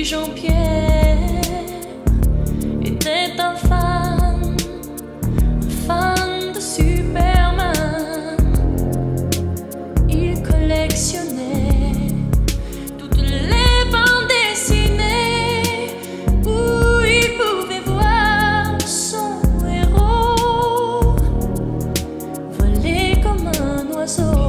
Jean-Pierre était un fan de Superman. Il collectionnait toutes les bandes dessinées où il pouvait voir son héros voler comme un oiseau.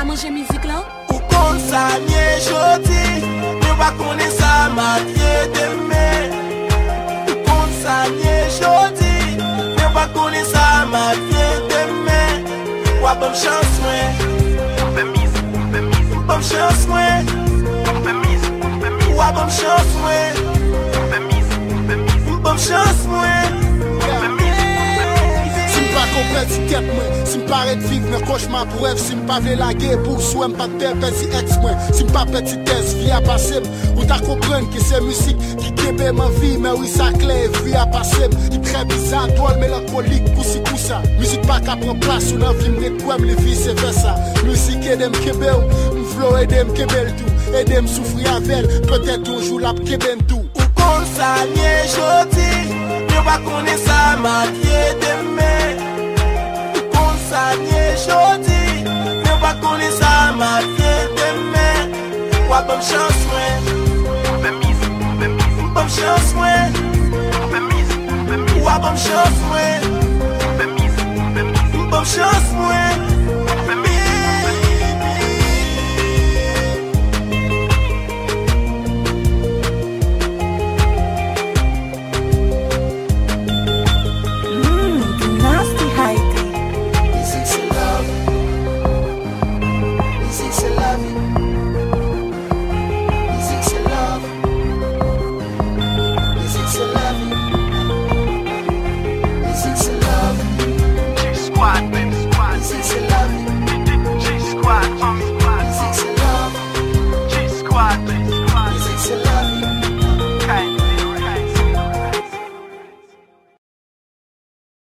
ka manger musique là? Ou kon sa nye jodi, mais pas connaître ça matin demain. Ou kon sa nye jodi, mais pas connaître ça matin demain. Ou bonne chance moi, bonne chance moi, ou bonne chance moi, bonne chance moi. Pas comprendre si quête moi, si m'paraît de vivre mes cauchemars pour rêve, si m'pas vle la guerre pour souhait m'pas de perdre si ex moi, si m'pas petit test vie à passer, ou t'as comprendre que c'est musique qui kebe ma vie, mais oui ça clair vie à passer, qui très bizarre, drôle mélancolique, koussi koussa, musique pas qu'à prendre place, ou nan vie m'rekwem les vies c'est versa, musique aide m'kebe ou, m'flow aide m'kebel tout, aide m'souffrir avec, peut-être toujours la keben tout. Ou kon sa nye jodi, mais pas connaître ça matin demain. Ça n'est jodi, mais pas connaître ça matin demain. Ou bonne chance moi, bonne chance moi, ou bonne chance moi, bonne chance moi.